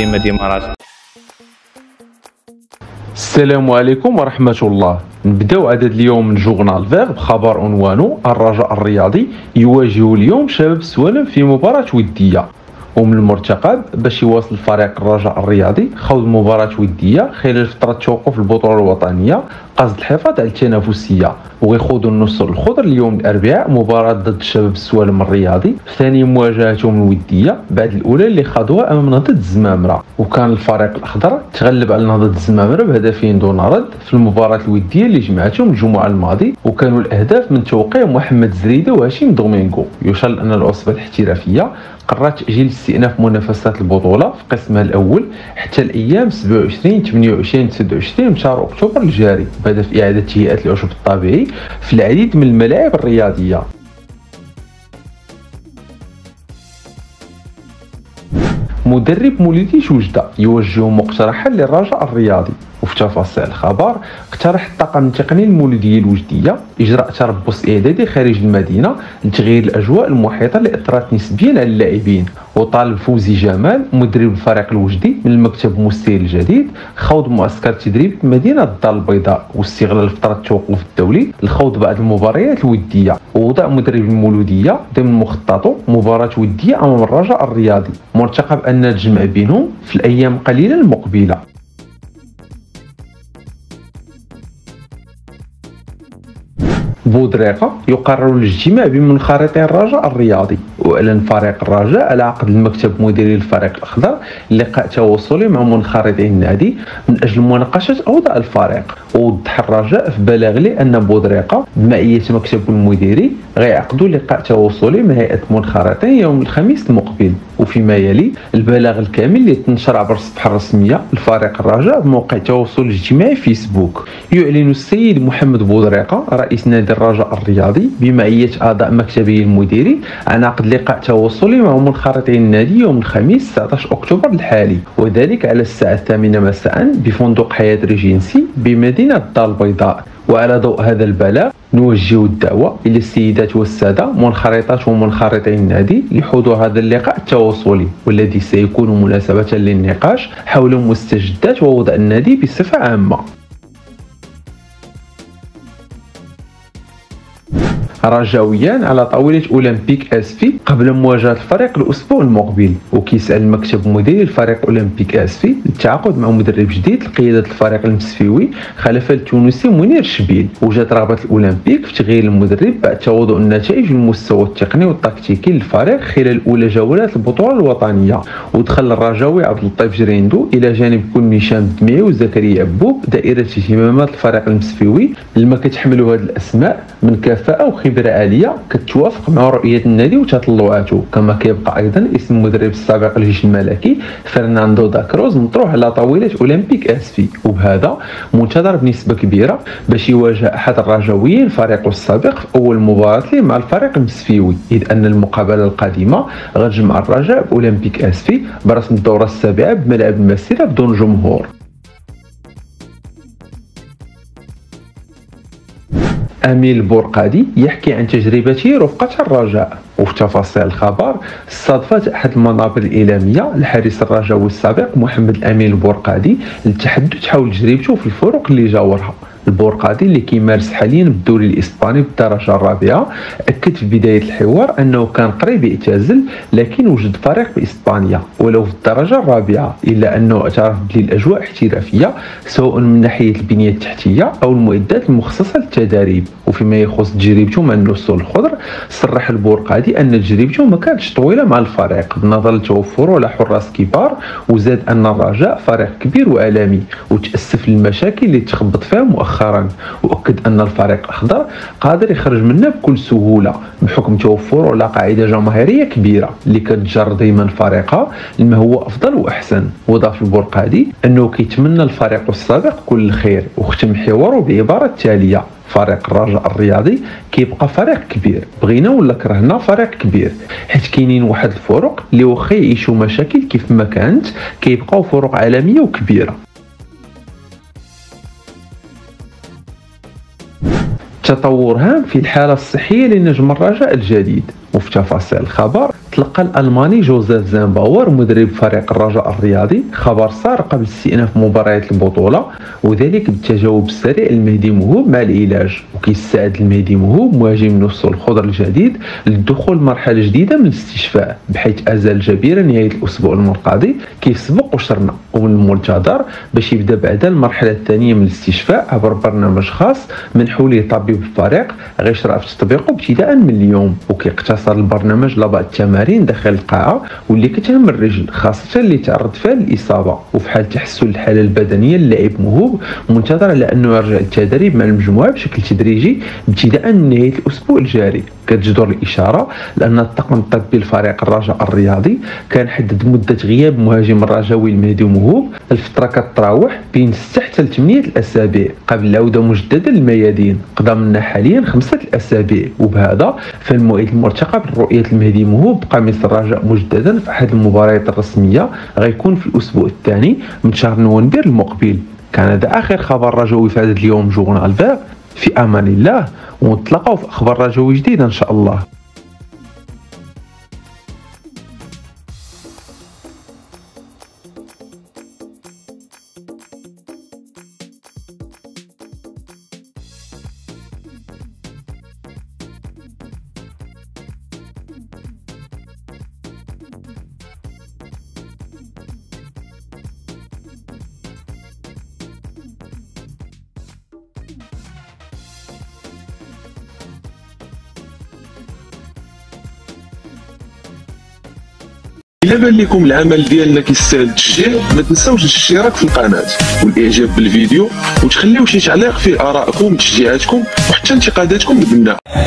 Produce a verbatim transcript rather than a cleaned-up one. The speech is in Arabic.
ديما ديما راسك. السلام عليكم ورحمة الله. نبداو عدد اليوم من جورنال فيغ بخبر عنوانه الرجاء الرياضي يواجه اليوم شباب السوالم في مباراة ودية. ومن المرتقب باش يواصل فريق الرجاء الرياضي خوض مباراة ودية خلال فترة توقف البطولة الوطنية قصد الحفاظ على التنافسية، وغيخوضوا النصر الخضر اليوم الأربعاء مباراة ضد الشباب السوالم الرياضي في ثاني مواجهتهم الودية بعد الأولى اللي خاضوها أمام نهضة الزمامرة. وكان الفريق الأخضر تغلب على نهضة الزمامرة بهدفين دون رد في المباراة الودية اللي جمعتهم الجمعة الماضي، وكانوا الأهداف من توقيع محمد زريدة وهشيم دومينغو. يشار أن العصبة الاحترافية قررت تأجيل استئناف منافسات البطولة في قسمها الأول حتى الأيام سبعة وعشرين ثمانية وعشرين تسعة وعشرين من شهر أكتوبر الجاري بهدف إعادة تهيئة العشب الطبيعي في العديد من الملاعب الرياضية. مدرب مولودي شوجدة يوجه مقترحا للرجاء الرياضي. وفي تفاصيل الخبر، اقترح الطاقم التقني المولودية الوجدية إجراء تربص إعدادي خارج المدينة لتغيير الأجواء المحيطة اللي أثرت نسبيا على اللاعبين. وطالب فوزي جمال مدرب الفريق الوجدي من المكتب المستير الجديد خوض معسكر تدريب في مدينة الدار البيضاء واستغلال فترة التوقف الدولي لخوض بعض المباريات الودية. ووضع مدرب المولودية ضمن مخططه مباراة ودية أمام الرجاء الرياضي، مرتقب أن الجمع بينهم في الأيام القليلة المقبلة. بودريقة يقرر الاجتماع بمنخرطي الرجاء الرياضي. واعلن فريق الرجاء على عقد المكتب المديري للفريق الاخضر لقاء تواصلي مع منخرطي النادي من اجل مناقشه اوضاع الفريق. ووضح الرجاء في بلاغ لي ان بودريقة بمعيه مكتب المديري غيعقدوا لقاء تواصلي مع هيئه منخرطي يوم الخميس المقبل. وفيما يلي البلاغ الكامل اللي تنشر عبر الصفحه الرسميه لفريق الرجاء بموقع التواصل الاجتماعي فيسبوك. يعلن السيد محمد بودريقة رئيس نادي الرجاء الرياضي بمعيه اعضاء مكتبه المديري عن عقد لقاء تواصلي مع منخرطي النادي يوم الخميس تسعة عشر أكتوبر الحالي، وذلك على الساعه الثامنة مساء بفندق حياة ريجينسي بمدينه الدار البيضاء. وعلى ضوء هذا البلاغ نوجه الدعوة إلى السيدات والسادة منخرطات ومنخرطي النادي لحضور هذا اللقاء التواصلي، والذي سيكون مناسبة للنقاش حول مستجدات ووضع النادي بصفة عامة. رجاويان على طاولة أولمبيك أسفي قبل مواجهة الفريق الأسبوع المقبل. وكيسعى المكتب المديري لفريق أولمبيك أسفي للتعاقد مع مدرب جديد لقيادة الفريق المسفيوي خلف التونسي منير الشبيل. وجات رغبة الأولمبيك في تغيير المدرب بعد تواضع النتائج والمستوى التقني والتكتيكي للفريق خلال أولى جولات البطولة الوطنية. ودخل الرجاوي عبد اللطيف جريندو إلى جانب كل هشام الدميعي وزكريا عبوب دائرة اهتمامات الفريق المسفيوي لما كتحملوا هذه الأسماء من كفاءة وخبرة عاليه كتوافق مع رؤيه النادي وتطلعاته. كما كيبقى ايضا اسم المدرب السابق للجيش الملكي فرناندو داكروز مطروح على طاوله اولمبيك اسفي، وبهذا منتظر بنسبه كبيره باش يواجه احد الرجاويين فريقه السابق في اول مباراه ليه مع الفريق المسفيوي، اذ ان المقابله القادمه غتجمع الرجاء باولمبيك اسفي برسم الدوره السابعه بملعب المسيره بدون جمهور. أميل البرقادي يحكي عن تجربته رفقة الرجاء. وفي تفاصيل الخبر، استضافت أحد المنابر الإعلامية الحارس الرجاوي السابق محمد الأمين البرقادي للتحدث حول تجربته في الفرق اللي جاورها. البرقادي اللي كيمارس حاليا بالدوري الاسباني بالدرجه الرابعه اكد في بدايه الحوار انه كان قريب يعتزل لكن وجد فريق باسبانيا ولو في الدرجه الرابعه، الا انه اعترف بلي الاجواء احترافيه سواء من ناحيه البنيه التحتيه او المعدات المخصصه للتدريب. وفيما يخص تجربته مع النسور الخضر، صرح البرقادي ان تجربته ما كانتش طويله مع الفريق بنظر لتوفره على حراس كبار، وزاد ان الرجاء فريق كبير وعالمي وتاسف للمشاكل اللي تخبط فيها مؤخرا. واكد ان الفريق الاخضر قادر يخرج منه بكل سهوله بحكم توفره على قاعده جماهيريه كبيره اللي كتجر دائما فريقها لما هو افضل واحسن. وضاف البرقادي انه كيتمنى الفريق السابق كل الخير، وختم حواره بعباره التاليه: فريق الرجاء الرياضي كيبقى فريق كبير، بغينا ولا كرهنا فريق كبير، حيت كاينين واحد الفرق اللي واخا يعيشوا مشاكل كيف ما كانت كيبقاو فرق عالميه وكبيره. تطور هام في الحالة الصحية لنجم الرجاء الجديد. وفي تفاصيل الخبر، تلقى الألماني جوزيف زيمباور مدرب فريق الرجاء الرياضي خبر صار قبل استئناف مباريات البطولة، وذلك بالتجاوب السريع لمهدي موهوب مع العلاج. وكيستعد المهدي موهوب مهاجم نص الخضر الجديد للدخول لمرحلة جديدة من الاستشفاء، بحيث أزال جبيرة نهاية الأسبوع المنقضي كيف سبق وشرنا، ومن المنتظر باش يبدا بعدا المرحلة الثانية من الاستشفاء عبر برنامج خاص من حوله طبيب الفريق غيشرع في تطبيقه ابتداء من اليوم. وكيقتصر البرنامج على بعض التمارين داخل القاعة واللي كتهم الرجل، خاصة اللي تعرض فيها للإصابة. وفي حال تحسن الحالة البدنية للاعب موهوب منتظر على أنه يرجع للتدريب مع المجموعة بشكل تدريجي ابتداء من نهاية الأسبوع الجاري. كتجدر الإشارة لأن الطاقم الطبي لفريق الرجاء الرياضي كان حدد مدة غياب مهاجم الرجاوي المهدي موهوب، الفترة كتراوح بين ستة حتى ثمانية الأسابيع قبل العودة مجددا للميادين، قضى منا حاليا خمسة الأسابيع. وبهذا فالموعد المرتقب لرؤية المهدي موهوب بقميص الرجاء مجددا في أحد المباريات الرسمية غيكون في الأسبوع الثاني من شهر نوفمبر المقبل. كان هذا آخر خبر رجوي في هذا اليوم جورنال فيغ. في أمان الله، ونتلاقاو في أخبار رجوي جديدة إن شاء الله. إلا بان لكم العمل ديالنا كيستاهل التشجيع، ما تنساوش الاشتراك في القناة والاعجاب بالفيديو، وتخليو شي تعليق فيه ارائكم وتشجيعاتكم وحتى انتقاداتكم البناء.